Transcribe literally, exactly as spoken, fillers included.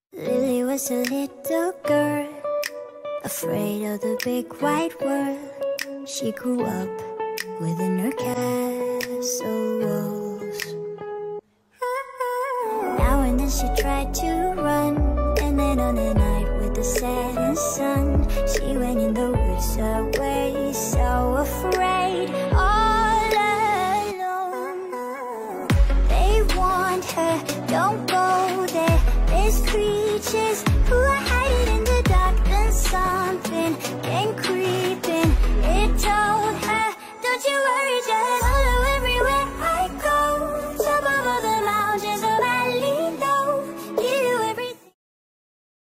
Lily was a little girl, afraid of the big white world. She grew up within her castle walls. Now and then she tried to run, and then on a night with the setting sun, she went in the woods away, so afraid.